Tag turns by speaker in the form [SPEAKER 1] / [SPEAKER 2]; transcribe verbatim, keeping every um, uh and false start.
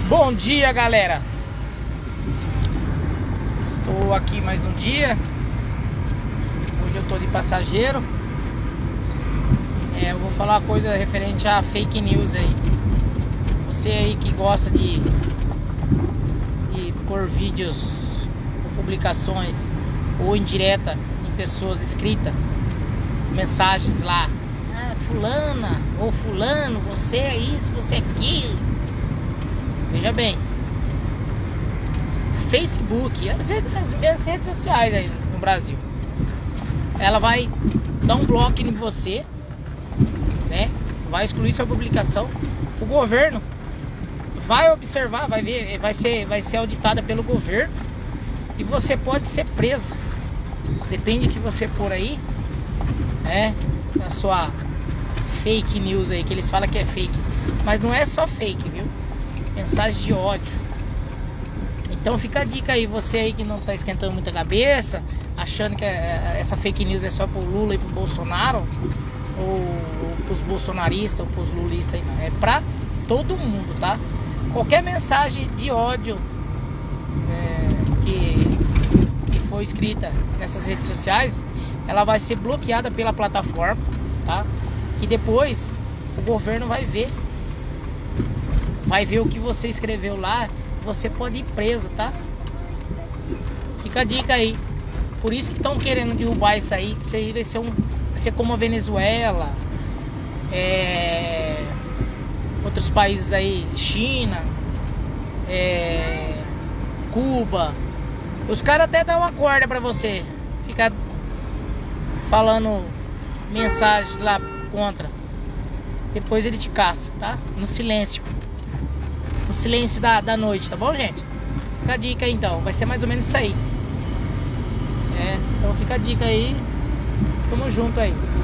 [SPEAKER 1] Bom dia, galera. Estou aqui mais um dia. Hoje eu tô de passageiro. É, eu vou falar uma coisa referente a fake news aí. Você aí que gosta de, de pôr vídeos ou publicações ou indireta em pessoas escritas, mensagens lá, ah, fulana ou fulano, você é isso, você é aquilo. Veja bem, Facebook, as redes, as minhas redes sociais aí no Brasil, ela vai dar um bloco em você, né? Vai excluir sua publicação. O governo vai observar, vai ver, vai ser, vai ser auditada pelo governo e você pode ser preso. Depende do que você pôr aí, né? A sua fake news aí, que eles falam que é fake, mas não é só fake, viu? Mensagem de ódio. Então fica a dica aí, você aí que não tá esquentando muita cabeça, achando que essa fake news é só pro Lula e pro Bolsonaro, ou, ou pros bolsonaristas, ou pros lulistas aí, não. É pra todo mundo, tá? Qualquer mensagem de ódio é, que, que for escrita nessas redes sociais, ela vai ser bloqueada pela plataforma, tá? E depois o governo vai ver. Vai ver o que você escreveu lá. Você pode ir preso, tá? Fica a dica aí. Por isso que estão querendo derrubar isso aí. Isso aí vai ser, um, vai ser como a Venezuela, é, outros países aí, China, é, Cuba. Os caras até dão uma corda pra você ficar falando mensagens lá contra. Depois ele te caça, tá? No silêncio. No silêncio da, da noite, tá bom, gente? Fica a dica aí, então. Vai ser mais ou menos isso aí. É, então fica a dica aí. Tamo junto aí.